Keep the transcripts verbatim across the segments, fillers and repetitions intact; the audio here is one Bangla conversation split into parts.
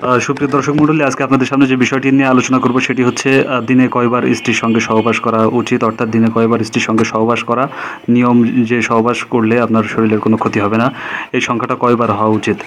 সুপ্রিয় দর্শক মণ্ডলী, আজকে আপনাদের সামনে যে বিষয়টি নিয়ে আলোচনা করব সেটি হচ্ছে দিনে কয়বার স্ত্রীর সঙ্গে সহবাস করা উচিত, অর্থাৎ দিনে কয়বার স্ত্রীর সঙ্গে সহবাস করা নিয়ম, যে সহবাস করলে আপনার শরীরের কোনো ক্ষতি হবে না, এই সংখ্যাটা কয়বার হওয়া উচিত।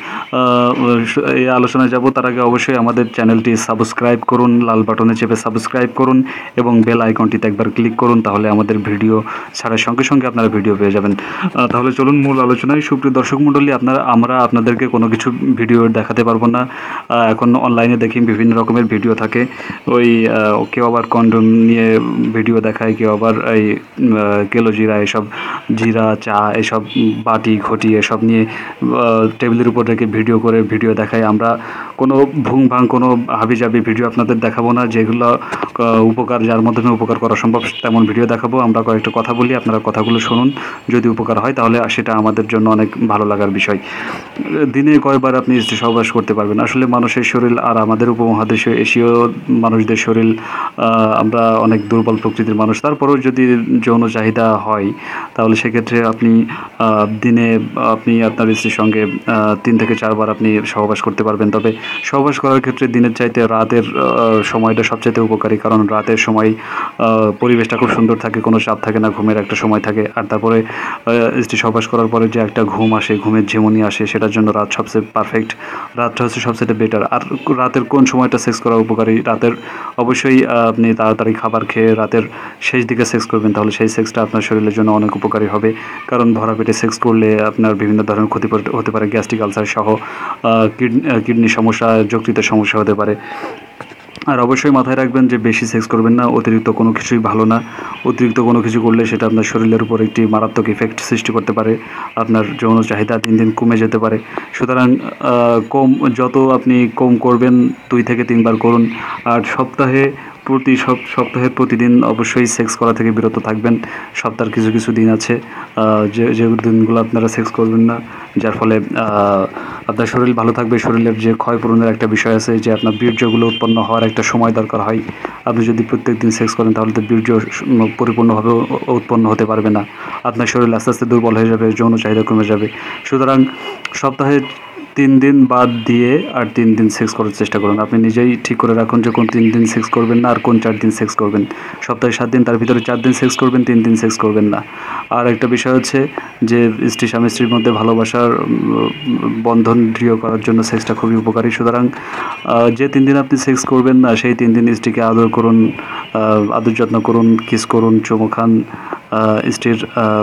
এই আলোচনায় যাব তার আগে অবশ্যই আমাদের চ্যানেলটি সাবস্ক্রাইব করুন, লাল বাটনে চেপে সাবস্ক্রাইব করুন এবং বেল আইকনটিতে একবার ক্লিক করুন, তাহলে আমাদের ভিডিও ছাড়ার সঙ্গে সঙ্গে আপনারা ভিডিও পেয়ে যাবেন। তাহলে চলুন মূল আলোচনায়। সুপ্রিয় দর্শক মণ্ডলী, আপনারা আমরা আপনাদেরকে কোনো কিছু ভিডিও দেখাতে পারবো না। এখন অনলাইনে দেখি বিভিন্ন রকমের ভিডিও থাকে, ওই কেউ আবার কন্ডম নিয়ে ভিডিও দেখায়, কেউ আবার এই কেলো জিরা, এসব জিরা চা, এসব বাটি ঘটি এসব নিয়ে টেবিলের উপর রেখে ভিডিও করে ভিডিও দেখায়। আমরা কোনো ভুং ভাং কোনো হাবিজাবি ভিডিও আপনাদের দেখাবো না, যেগুলো উপকার, যার মাধ্যমে উপকার করা সম্ভব তেমন ভিডিও দেখাবো। আমরা কয়েকটা কথা বলি, আপনারা কথাগুলো শুনুন, যদি উপকার হয় তাহলে সেটা আমাদের জন্য অনেক ভালো লাগার বিষয়। দিনে কয়বার আপনি স্ত্রী সহবাস করতে পারবেন? আসলে মানুষের শরীর আর আমাদের উপমহাদেশীয় এশীয় মানুষদের শরীর, আমরা অনেক দুর্বল প্রকৃতির মানুষ, তারপরেও যদি যৌন চাহিদা হয় তাহলে সেক্ষেত্রে আপনি দিনে আপনি আপনার স্ত্রীর সঙ্গে তিন থেকে চারবার আপনি সহবাস করতে পারবেন। তবে সহবাস করার ক্ষেত্রে দিনের চাইতে রাতের সময়টা সবচাইতে উপকারী, কারণ রাতের সময় পরিবেশটা খুব সুন্দর থাকে, কোনো চাপ থাকে না, ঘুমের একটা সময় থাকে। আর তারপরে স্ত্রী সহবাস করার পরে যে একটা ঘুম আসে, ঘুমের ঝিমুনি আসে, সেটার জন্য রাত সবচেয়ে পারফেক্ট, রাতটা হচ্ছে সবচেয়ে বেটার। আর রাতের কোন সময়টা সেক্স করা উপকারী? রাতের অবশ্যই আপনি তাড়াতাড়ি খাবার খেয়ে রাতের শেষ দিকে সেক্স করবেন, তাহলে সেই সেক্সটা আপনার শরীরের জন্য অনেক উপকারী হবে। কারণ ভরা পেটে সেক্স করলে আপনার বিভিন্ন ধরনের ক্ষতি হতে পারে, গ্যাস্ট্রিক আলসার সহ কিডনি সমস্যা, যকৃতের সমস্যা হতে পারে। আর অবশ্যই মাথায় রাখবেন যে বেশি সেক্স করবেন না, অতিরিক্ত কোনো কিছুই ভালো না। অতিরিক্ত কোনো কিছু করলে সেটা আপনার শরীরের উপর একটি মারাত্মক ইফেক্ট সৃষ্টি করতে পারে, আপনার যৌন চাহিদা দিন দিন কমে যেতে পারে। সুতরাং কম, যত আপনি কম করবেন, দুই থেকে তিনবার করুন। আর সপ্তাহে প্রতি সব সপ্তাহে প্রতিদিন অবশ্যই সেক্স করা থেকে বিরত থাকবেন। সপ্তাহের কিছু কিছু দিন আছে যে যে দিনগুলো আপনারা সেক্স করবেন না, যার ফলে আপনার শরীর ভালো থাকবে। শরীরের যে ক্ষয়পূরণের একটা বিষয় আছে, যে আপনার বীর্যগুলো উৎপন্ন হওয়ার একটা সময় দরকার হয়। আপনি যদি প্রত্যেক দিন সেক্স করেন তাহলে তো বীর্য পরিপূর্ণভাবে উৎপন্ন হতে পারবে না, আপনার শরীর আস্তে আস্তে দুর্বল হয়ে যাবে, যৌন চাহিদা কমে যাবে। সুতরাং সপ্তাহে তিন দিন বাদ দিয়ে আর তিন দিন সেক্স করার চেষ্টা করুন। আপনি নিজেই ঠিক করে রাখুন যে কোন তিন দিন সেক্স করবেন না আর কোন চার দিন সেক্স করবেন। সপ্তাহে সাত দিন, তার ভিতরে চার দিন সেক্স করবেন, তিন দিন সেক্স করবেন না। আর একটা বিষয় হচ্ছে যে স্ত্রী স্বামী স্ত্রীর মধ্যে ভালোবাসার বন্ধন দৃঢ় করার জন্য সেক্সটা খুবই উপকারী। সুতরাং যে তিন দিন আপনি সেক্স করবেন না, সেই তিন দিন স্ত্রীকে আদর করুন, আদর যত্ন করুন, কিস করুন, চুমু খান, স্ত্রীর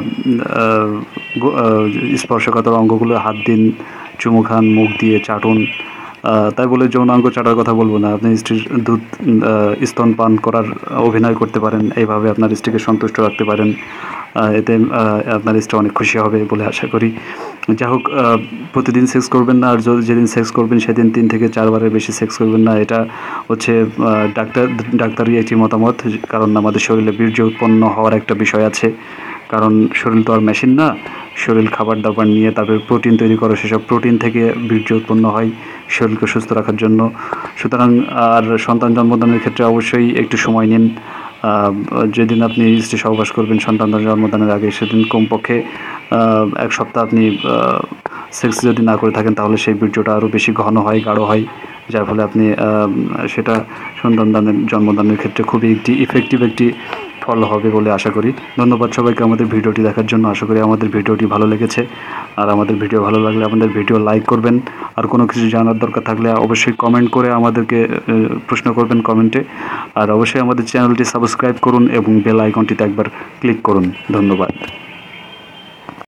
স্পর্শকাতর অঙ্গগুলো হাত দিন, চুমু খান, মুখ দিয়ে চাটুন। তাই বলে যৌনাঙ্গ চাটার কথা বলবো না, আপনি স্ত্রীর দুধ স্তন পান করার অভিনয় করতে পারেন, এইভাবে আপনার স্ত্রীকে সন্তুষ্ট রাখতে পারেন। এতে আপনার স্ত্রী অনেক খুশি হবে বলে আশা করি। যাই হোক, প্রতিদিন সেক্স করবেন না, আর যেদিন সেক্স করবেন সেদিন তিন থেকে চারবারের বেশি সেক্স করবেন না। এটা হচ্ছে ডাক্তার ডাক্তারি একটি মতামত, কারণ আমাদের শরীরে বীর্য উৎপন্ন হওয়ার একটা বিষয় আছে। কারণ শরীর তো আর মেশিন না, শরীর খাবার দাবার নিয়ে তারপরে প্রোটিন তৈরি করে, সেসব প্রোটিন থেকে বীর্য উৎপন্ন হয় শরীরকে সুস্থ রাখার জন্য। সুতরাং আর সন্তান জন্মদানের ক্ষেত্রে অবশ্যই একটু সময় নিন। যেদিন আপনি স্ত্রী সহবাস করবেন সন্তান জন্মদানের আগে, সেদিন কমপক্ষে এক সপ্তাহ আপনি সেক্স যদি না করে থাকেন তাহলে সেই বীর্যটা আরও বেশি ঘন হয়, গাঢ় হয়, যার ফলে আপনি সেটা সন্তান দানের জন্মদানের ক্ষেত্রে খুবই একটি ইফেক্টিভ একটি ফল হবে বলে আশা করি। ধন্যবাদ সবাইকে আমাদের ভিডিওটি দেখার জন্য। আশা করি আমাদের ভিডিওটি ভালো লেগেছে। আর আমাদের ভিডিও ভালো লাগলে আমাদের ভিডিও লাইক করবেন। আর কোনো কিছু জানার দরকার থাকলে অবশ্যই কমেন্ট করে আমাদেরকে প্রশ্ন করবেন কমেন্টে। আর অবশ্যই আমাদের চ্যানেলটি সাবস্ক্রাইব করুন এবং বেল আইকনটিতে একবার ক্লিক করুন। ধন্যবাদ।